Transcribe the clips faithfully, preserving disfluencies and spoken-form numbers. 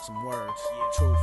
Some words, yeah. Truth.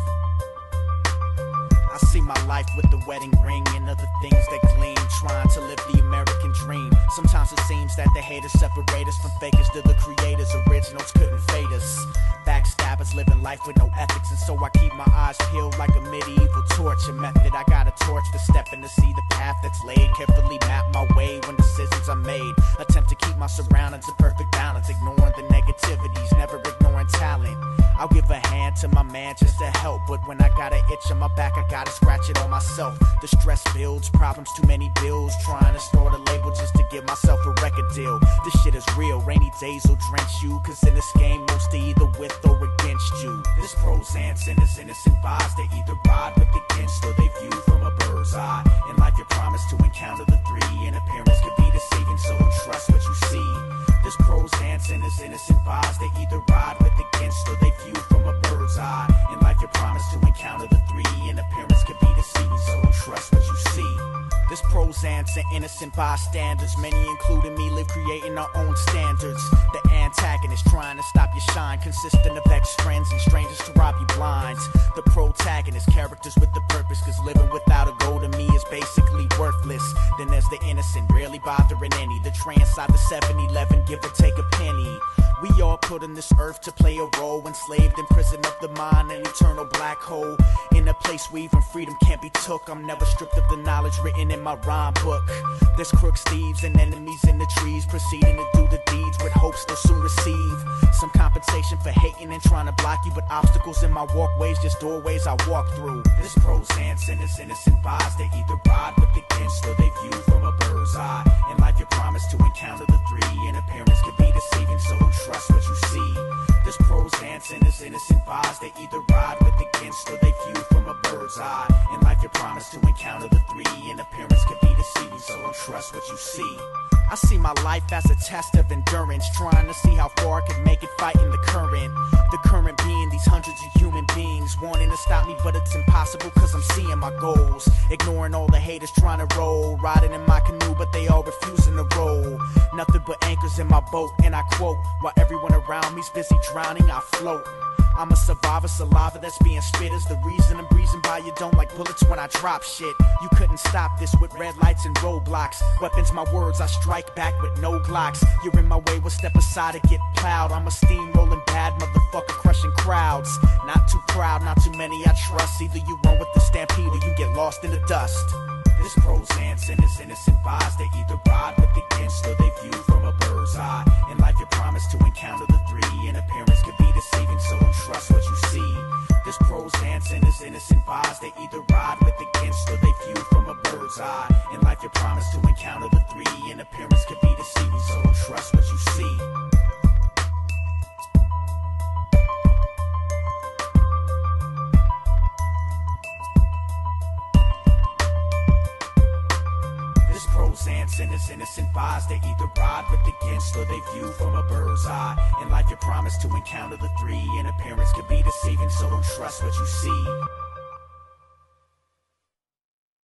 I see my life with the wedding ring and other things that gleam, trying to live the American dream. Sometimes it seems that the haters separate us from fakers to the creators. Originals couldn't fade us. Backstabbers living life with no ethics, and so I keep my eyes peeled like a medieval torture method. I got a torch for stepping to see the path that's laid. Carefully map my way when decisions are made. Attempt to keep my surroundings in perfect balance, ignoring the negativities, never ignoring talent. I'll give a hand to my man just to help, but when I got an itch on my back, I gotta scratch it on myself. The stress builds, problems, too many bills, trying to store the label just to give myself a record deal. This shit is real, rainy days will drench you, cause in this game, most are either with or against you. This pros and sinners, innocent vibes, they either ride with against or they view from a bird's eye. In life you promise to encounter the three, and appearance can be deceiving, so don't trust what you see. This pros and sinners, innocent vibes, they either ride with against or they view from a bird's eye. In life you promise to encounter the three, and appearance can be deceiving, so don't trust what you see. This pros and innocent bystanders, many including me, live creating our own standards. The antagonist trying to stop your shine, consistent of ex-friends and strangers to rob you blinds. The protagonist, characters with the purpose, cause living without a goal to me is basically worthless. Then there's the innocent, rarely bothering any, the tray inside the seven eleven, give or take a penny. We all put on this earth to play a role, enslaved in prison of the mind, an eternal black hole. In a place where even freedom can't be took, I'm never stripped of the knowledge written in my rhyme book. There's crooks, thieves, and enemies in the trees, proceeding to do the deeds with hopes they'll soon receive some compensation for hating and trying to block you, but obstacles in my walkways, just doorways I walk through. This pros and sinners, innocent vibes, they either ride with against or they view from a bird's eye. In life you promise to encounter the three, and appearance can be deceiving, so don't trust what you see. This pros and sinners, innocent vibes, they either ride with against or they view from a bird's eye. In life you promise to encounter the three, and appearance can be deceiving, so don't trust what you see. I see my life as a test of endurance, trying to see how far I can make it fighting the current. The current being these hundreds of human beings wanting to stop me, but it's impossible cause I'm seeing my goals. Ignoring all the haters trying to roll, riding in my canoe but they all refusing to roll. Nothing but anchors in my boat, and I quote, while everyone around me's busy drowning, I float. I'm a survivor, saliva that's being spit is the reason I'm breezing by. You don't like bullets when I drop shit. You couldn't stop this with red lights and roadblocks. Weapons my words, I strike back with no glocks. You're in my way, we'll step aside and get plowed. I'm a steamrolling bad motherfucker crushing crowds. Not too proud, not too many I trust. Either you run with the stampede or you get lost in the dust. This pros and sinners, innocent vibes, they either ride with against or they view from a bird's eye. In life you promise to encounter the three, and appearance can be deceiving, so don't trust what you see. This pros and sinners, innocent vibes, they either ride with against or they view from a bird's eye. In life you promise to encounter the three, and appearance can be deceiving, so don't trust what you see. Pros and sinners, innocent vibes, they either ride with against or they view from a bird's eye. In life you promise to encounter the three, and appearance can be deceiving, so don't trust what you see.